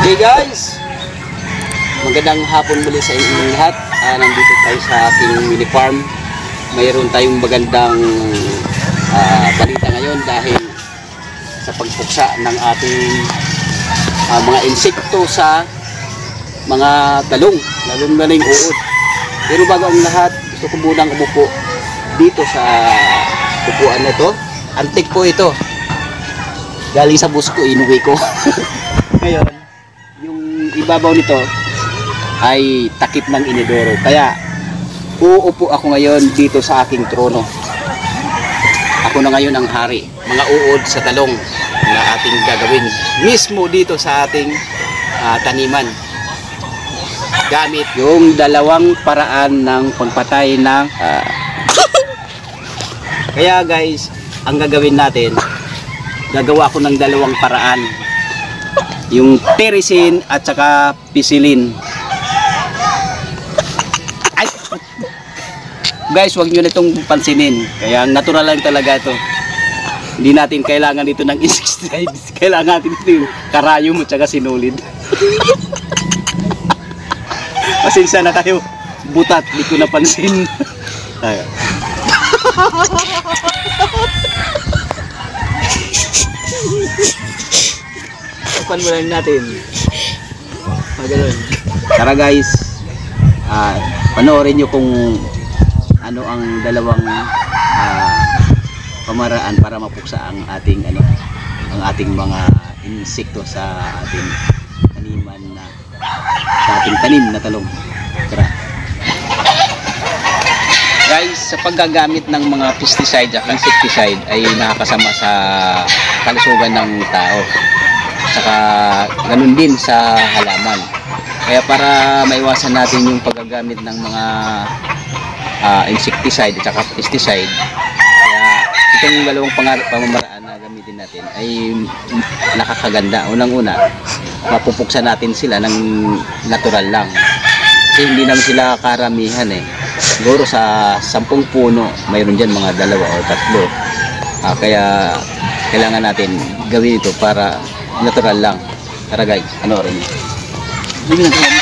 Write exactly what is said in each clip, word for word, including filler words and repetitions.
Hey guys, magandang hapon muli sa inyong lahat. Uh, nandito tayo sa ating mini farm. Mayroon tayong magandang uh, balita ngayon dahil sa pagpuksa ng ating uh, mga insekto sa mga talong, lalong na yung uod. Pero bago ang lahat, gusto ko munang umupo dito sa upuan na ito. Antik po ito. Galing sa bus ko, inuwi ko. Ngayon, yung ibabaw nito ay takip ng inidoro. Kaya, uupo ako ngayon dito sa aking trono. Ako na ngayon ang hari. Mga uod sa talong na ating gagawin. Mismo dito sa ating uh, taniman. Gamit yung dalawang paraan ng pagpatay ng... Uh... Kaya guys, ang gagawin natin, gagawa ko ng dalawang paraan. Yung Tericin at saka Pisilin. Ay! Guys, huwag nyo na itong pansinin. Kaya natural lang talaga ito. Hindi natin kailangan dito ng insecticide. Kailangan natin dito yung karayom at saka sinulid. Pasensya na kayo. Butat, di ko napansin. Ayan. Tapan mo lang natin. Magano'n. Tara guys, uh, panoorin nyo kung ano ang dalawang uh, pamaraan para mapuksa ang ating ano, ang ating mga insekto sa ating taniman na sa ating tanim na talong. Tara. Guys, sa paggagamit ng mga pesticide at insecticide ay nakakasama sa kalusugan ng tao. Saka ganun din sa halaman. Kaya para maiwasan natin yung paggagamit ng mga uh, insecticide at saka pesticide, kaya itong dalawang pamamaraan na gamitin natin ay nakakaganda. Unang-una, mapupuksan natin sila ng natural lang. Kasi hindi naman sila karamihan eh. Siguro sa sampung puno, mayroon dyan mga dalawa o tatlo. Uh, kaya kailangan natin gawin ito para natural lang. Tara guys, ano rin yun? Hindi natin.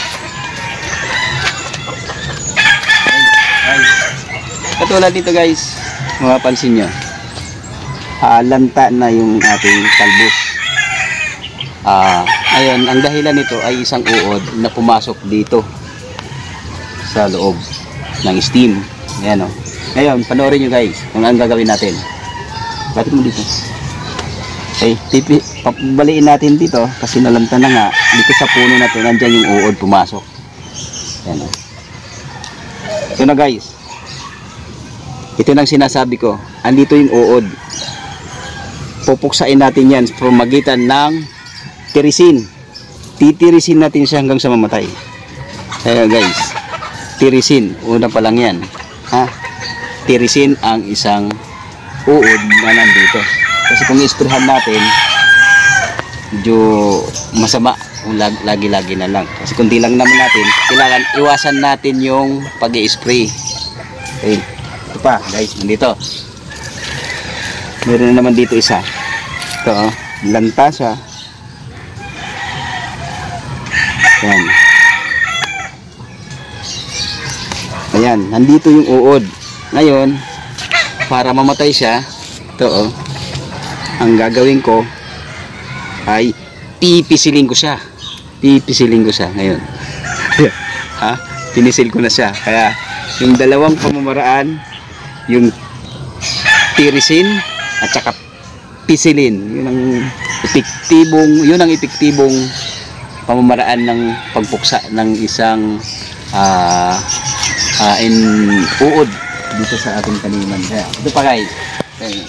Guys, katulad dito guys, mapapansin nyo, uh, lanta na yung ating talbos. Uh, ayun, ang dahilan nito ay isang uod na pumasok dito sa loob ng steam. Ayan o. Ngayon, panoorin nyo guys kung ang gagawin natin. Bakit mo dito? Okay, tipi, papabaliin natin dito kasi nalanta na nga. Dito sa puno na ito, nandyan yung uod pumasok. Ayan o. Ito na guys. Ito nang sinasabi ko. Andito yung uod. Pupuksain natin yan sa magitan ng Tericin. Titirisin natin siya hanggang sa mamatay. Ayan guys. Tericin, una pa lang yan. Ha? Tericin ang isang uod na nandito. Kasi kung i-sprayhan natin, medyo masama kung lagi-lagi na lang. Kasi kung di lang naman natin, kailangan iwasan natin yung pag-i-spray. Okay. Ito pa guys, nandito. Meron na naman dito isa. Ito oh, lanta siya. Yan. Ayan, nandito yung uod. Ngayon, para mamatay siya, ito oh, ang gagawin ko ay pipisilin ko siya. Pipisilin ko siya ngayon. Ha? Pinisil ko na siya. Kaya, yung dalawang pamamaraan, yung Tericin at saka pisilin, yun ang epektibong, yun ang epektibong pamamaraan ng pagpuksa ng isang ah, uh, Uh, in uod dito sa ating taniman. Kaya, ito pa guys. Okay.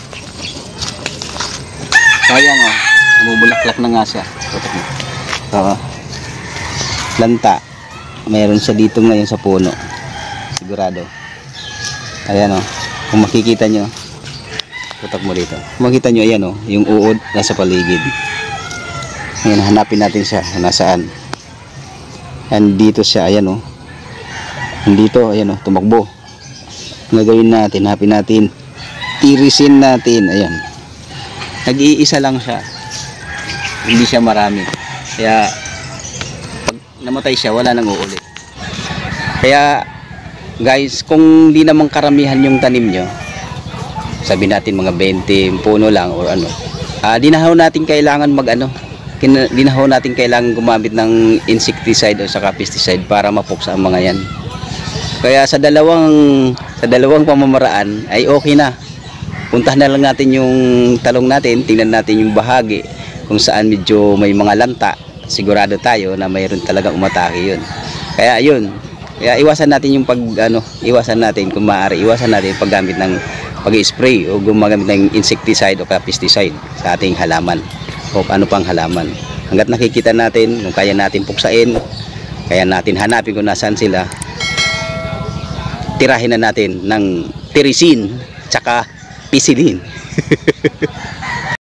Sayang oh. Namumulaklak na nga siya. Oo. Lanta. Mayroon siya dito ngayon sa puno. Sigurado. Ayan oh. Kung makikita nyo, tutok mo dito. Kung makikita nyo, ayan oh. Yung uod nasa paligid. Ayan, hanapin natin siya. Nasaan? Ayan, dito siya. Ayan oh. Dito, ayan o, tumakbo. Gagawin natin, hanapin natin. Tericin natin, ayan. Nag-iisa lang siya. Hindi siya marami. Kaya namatay siya, wala nang uulit. Kaya guys, kung di naman karamihan yung tanim nyo, sabi natin mga twenty puno lang or ano, uh, di na ho natin kailangan mag ano, kin- di na ho natin kailangan gumamit ng insecticide o saka pesticide para mapuksa ang mga yan. Kaya sa dalawang sa dalawang pamamaraan ay okay na. Puntahan na lang natin yung talong natin, tingnan natin yung bahagi kung saan medyo may mga lanta, sigurado tayo na mayroon talagang umatake yun. Kaya yun, kaya iwasan natin yung pag ano, iwasan natin kung maaari, iwasan natin yung paggamit ng pag-spray o gumagamit ng insecticide o pesticide sa ating halaman o ano pang halaman. Hanggat nakikita natin, kung kaya natin puksain, kaya natin hanapin kung nasaan sila, tirahin na natin ng tirisin tsaka pisilin.